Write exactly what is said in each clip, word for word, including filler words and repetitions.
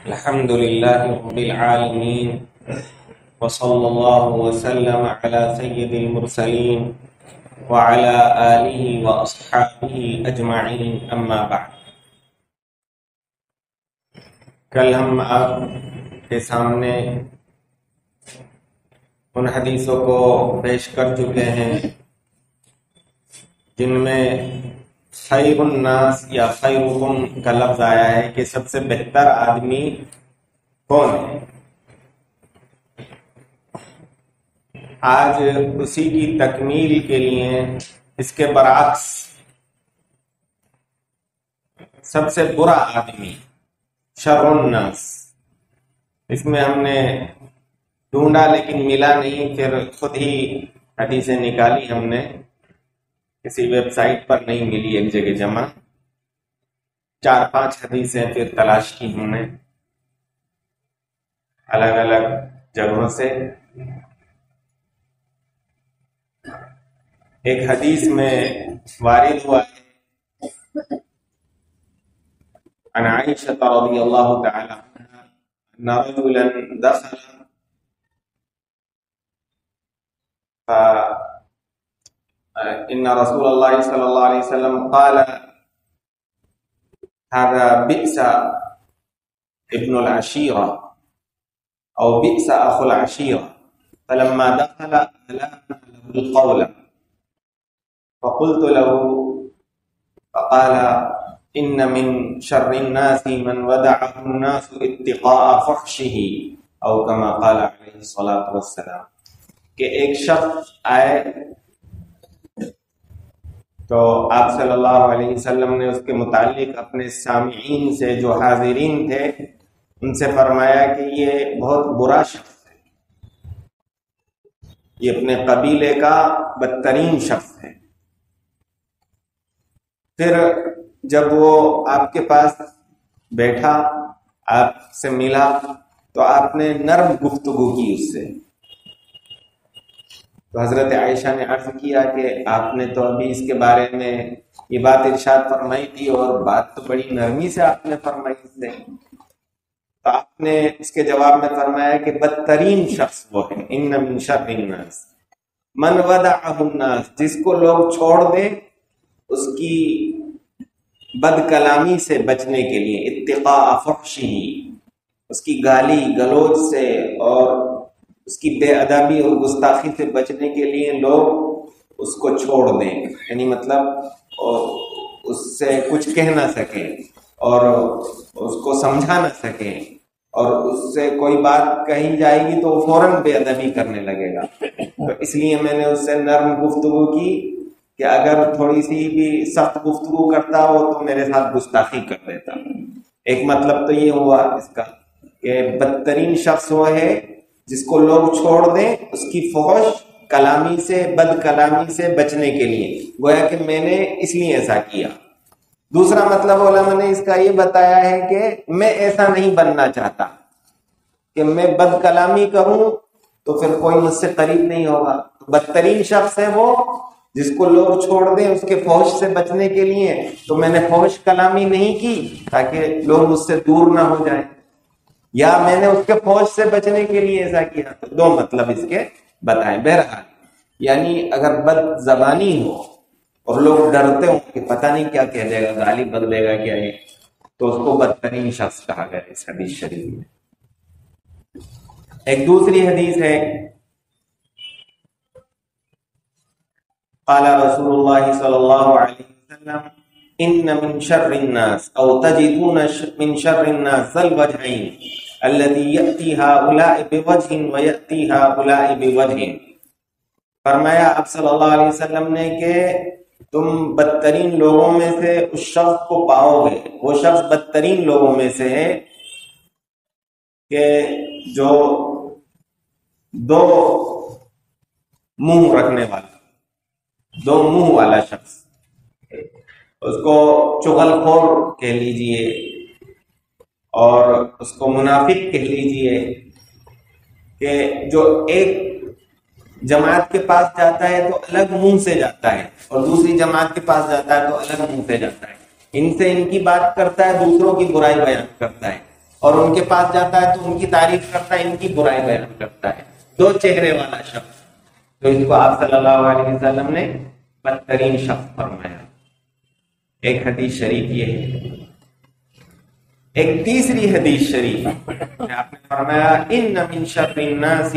الحمد لله رب العالمين وصلى الله وسلم على سيد المرسلين وعلى آله وأصحابه أجمعين أما بعد. کل ہم آپ کے سامنے ان حدیثوں کو پیش کر چکے ہیں جن میں خیر الناس یا خیرکم کا لفظ آیا ہے کہ سب سے بہتر آدمی کون ہے. آج اسی کی تکمیل کے لیے اس کے برعکس سب سے برا آدمی شر الناس، اس میں ہم نے ڈھونڈا لیکن ملا نہیں، پھر خود ہی حدیثیں نکالی ہم نے، کسی ویب سائٹ پر نہیں ملی، ایک جگہ جمع چار پانچ حدیثیں پھر تلاش کی ہم نے الگ الگ جگہوں سے. ایک حدیث میں وارد ہوا ہے عن عائشہ رضی اللہ تعالی عنہا ان رجلا دخل ف ان رسول اللہ صلی اللہ علیہ وسلم قال هذا بئس ابن العشيرة او بئس اخو العشيرة فلما دخل ألان له القول فقلت له فقال ان من شر الناس من ودعه الناس اتقاء فحشه او كما قال علیہ الصلاۃ والسلام. کہ ایک شخص آئے تو آپ صلی اللہ علیہ وسلم نے اس کے متعلق اپنے سامعین سے جو حاضرین تھے ان سے فرمایا کہ یہ بہت برا شخص ہے، یہ اپنے قبیلے کا بدترین شخص ہے. پھر جب وہ آپ کے پاس بیٹھا، آپ سے ملا، تو آپ نے نرم گفتگو کی اس سے. تو حضرت عائشہ نے عرض کیا کہ آپ نے تو ابھی اس کے بارے میں یہ بات ارشاد فرمائی تھی اور بات تو بڑی نرمی سے آپ نے فرمائی اس سے. تو آپ نے اس کے جواب میں فرمایا کہ بدترین شخص وہ ہے، ان من شر الناس من ودعہ الناس، جس کو لوگ چھوڑ دیں اس کی بد کلامی سے بچنے کے لیے، اتقاء فحشہ، اس کی گالی گلوچ سے اور اس کی بے ادبی اور گستاخی سے بچنے کے لیے لوگ اس کو چھوڑ دیں، یعنی مطلب اس سے کچھ کہہ نہ سکیں اور اس کو سمجھا نہ سکیں، اور اس سے کوئی بات کہی جائے گی تو وہ فوراً بے ادبی کرنے لگے گا. تو اس لیے میں نے اس سے نرم گفتگو کی کہ اگر تھوڑی سی بھی سخت گفتگو کرتا ہو تو میرے ساتھ گستاخی کر دیتا. ایک مطلب تو یہ ہوا اس کا کہ بدترین شخص وہ ہے جس کو لوگ چھوڑ دیں اس کی فحش کلامی سے، بد کلامی سے بچنے کے لیے، گویا کہ میں نے اس لیے ایسا کیا. دوسرا مطلب علماء نے اس کا یہ بتایا ہے کہ میں ایسا نہیں بننا چاہتا کہ میں بد کلامی کروں تو پھر کوئی مجھ سے قریب نہیں ہوگا. بدترین شخص ہے وہ جس کو لوگ چھوڑ دیں اس کے فحش سے بچنے کے لیے. تو میں نے فحش کلامی نہیں کی تاکہ لوگ مجھ سے دور نہ ہو جائیں، یا میں نے اس کے فحش سے بچنے کے لیے ایسا کیا. تو دو مطلب اس کے بتائیں. بہرحال یعنی اگر بد زبانی ہو اور لوگ ڈرتے ہوں کہ پتہ نہیں کیا کہہ دے گا، گالی بدلے گا کیا ہے، تو اس کو بدترین شخص کہا گیا اس حدیث شریف میں. ایک دوسری حدیث ہے، قال رسول اللہ صلی اللہ علیہ وسلم ان من شر الناس او تجدون من شر الناس ذل وجهين الذي ياتي هؤلاء بوجه وياتي هؤلاء بوجه. فرمایا آپ صلی اللہ علیہ وسلم نے کہ تم بدترین لوگوں میں سے اس شخص کو پاؤ گے، وہ شخص بدترین لوگوں میں سے ہے کہ جو دو منہ رکھنے والا، دو منہ والا شخص، اس کو چغل خور کہہ لیجئے اور اس کو منافق کہہ لیجئے، کہ جو ایک جماعت کے پاس جاتا ہے تو الگ منہ سے جاتا ہے اور دوسری جماعت کے پاس جاتا ہے تو الگ منہ سے جاتا ہے. ان سے ان کی بات کرتا ہے، دوسروں کی برائی بیان کرتا ہے. اور ان کے پاس جاتا ہے تو ان کی تعریف کرتا ہے، ان کی برائی بیان کرتا ہے، دو چہرے والا شخص. تو اس کو آپ صلی اللہ علیہ وسلم نے بدترین شخص فرمایا. ایک حدیث شریف یہ ہے. ایک تیسری حدیث شریف میں آپ نے فرمایا ان من شر الناس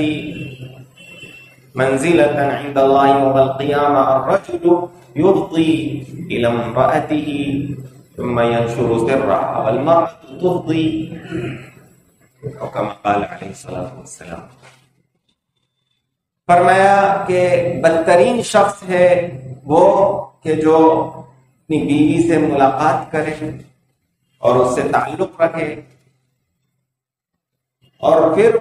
منزلۃ عند اللہ یوم القیامہ الرجل یفضی الی امرأته ثم ينشر سرها والمرأة تفضی او کما قال علیہ الصلوۃ والسلام. فرمایا کہ بدترین شخص ہے وہ کہ جو اپنی بیوی سے ملاقات کرے اور اس سے تعلق رکھے اور پھر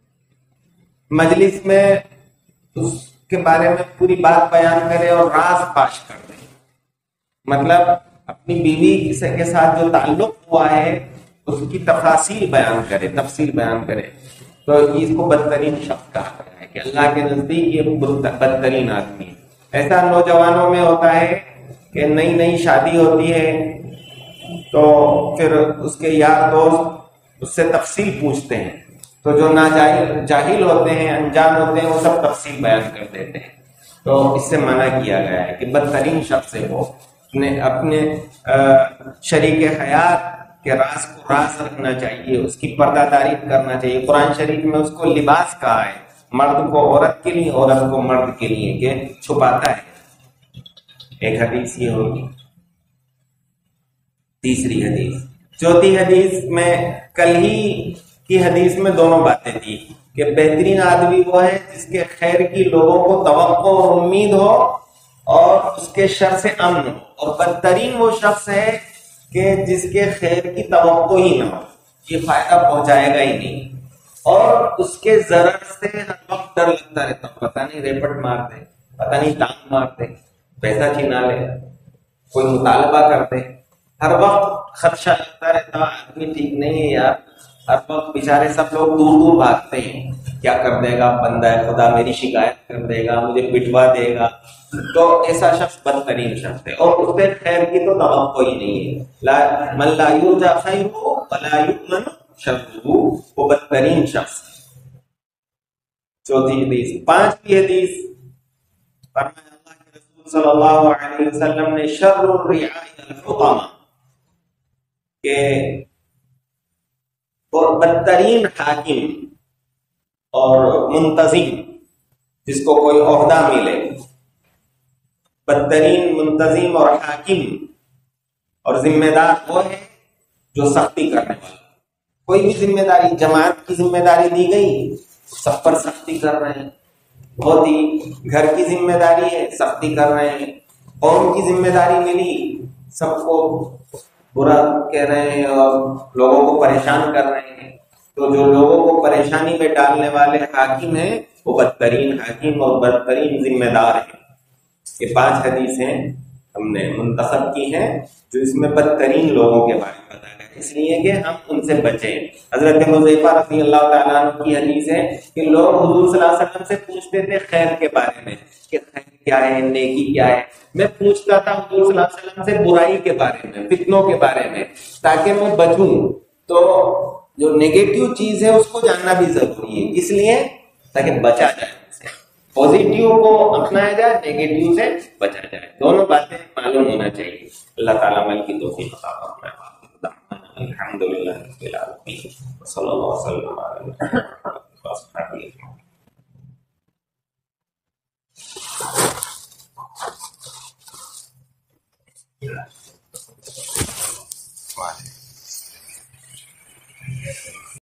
مجلس میں اس کے بارے میں پوری بات بیان کرے اور راز فاش کر دے. مطلب اپنی بیوی کے ساتھ جو تعلق ہوا ہے اس کی تفاصیل بیان کرے، تفصیل بیان کرے. تو اس کو بدترین شخص کہا گیا ہے کہ اللہ کے نزدیک یہ بدترین آدمی ہے. ایسا نوجوانوں میں ہوتا ہے کہ نئی نئی شادی ہوتی ہے تو پھر اس کے یار دوست اس سے تفصیل پوچھتے ہیں، تو جو ناجاہل جاہل ہوتے ہیں، انجان ہوتے ہیں، وہ سب تفصیل بیان کر دیتے ہیں. تو اس سے منع کیا گیا ہے کہ بدترین شخص ہے وہ اپنے اپنے شریک حیات کے راز کو راز رکھنا چاہیے، اس کی پردہ داری کرنا چاہیے. قرآن شریف میں اس کو لباس کہا ہے، مرد کو عورت کے لیے، عورت کو مرد کے لیے، کہ چھپاتا ہے. ایک حدیث یہ ہوگی. تیسری حدیث. چوتھی حدیث میں کل ہی کی حدیث میں دونوں باتیں تھی کہ بہترین آدمی وہ ہے جس کے خیر کی لوگوں کو توقع اور امید ہو اور اس کے شر سے امن ہو، اور بدترین وہ شخص ہے کہ جس کے خیر کی توقع ہی نہ ہو، یہ فائدہ پہنچائے گا ہی نہیں، اور اس کے ضرر سے ہر وقت ڈر لگتا رہتا، پتہ نہیں ریپٹ مار دے، پتہ نہیں ٹانگ مار دے، پیسہ چھینا لے، کوئی مطالبہ کر دے، ہر وقت خدشہ لگتا رہتا. آدمی ٹھیک نہیں ہے یار، ہر وقت بیچارے سب لوگ دور دور بھاگتے ہیں، کیا کر دے گا بندہ ہے خدا، میری شکایت کر دے گا، مجھے پٹوا دے گا. تو ایسا شخص بدترین شخص ہے، اور اس پہ خیر کی تو توقع ہی نہیں ہے. لا من لا یرجى خیرہ ولا یؤمن شرہ، وہ بدترین شخص ہے. چوتھی حدیث. پانچویں حدیث فرمایا اللہ کے رسول صلی اللہ علیہ وسلم نے شر الرعاء الحطمہ، کہ اور بدترین حاکم اور منتظم جس کو کوئی عہدہ ملے، بدترین منتظم اور حاکم اور ذمہ دار وہ ہے جو سختی کرنے والا. کوئی بھی ذمہ داری، جماعت کی ذمہ داری دی گئی، سب پر سختی کر رہے ہیں. بہت ہی گھر کی ذمہ داری ہے، سختی کر رہے ہیں. قوم کی ذمہ داری ملی، سب کو برا کہہ رہے ہیں اور لوگوں کو پریشان کر رہے ہیں. تو جو لوگوں کو پریشانی میں ڈالنے والے حاکم ہیں وہ بدترین حاکم اور بدترین ذمہ دار ہیں. یہ پانچ حدیثیں ہم نے منتخب کی ہیں جو اس میں بدترین لوگوں کے بارے میں بتایا گیا، اس لیے کہ ہم ان سے بچیں. حضرت حذیفہ رضی اللہ تعالیٰ عنہ کی حدیث ہے کہ لوگ حضور صلی اللہ علیہ وسلم سے پوچھتے تھے خیر کے بارے میں کہ خیر کیا ہے، نیکی کیا ہے. میں پوچھتا تھا حضور صلی اللہ علیہ وسلم سے برائی کے بارے میں، فتنوں کے بارے میں، تاکہ میں بچوں. تو جو نیگیٹو چیز ہے اس کو جاننا بھی ضروری ہے، اس لیے تاکہ بچا جائے، پوزیٹیو کو اپنایا جائے، نیگیٹو سے بچا جائے. دونوں باتیں معلوم ہونا چاہیے. اللہ تعالیٰ عمل کی توفیق عطا فرمائے. الحمدللہ رب العالمین، صلی اللہ وسلم علی محمد وصحبہ اجمعین.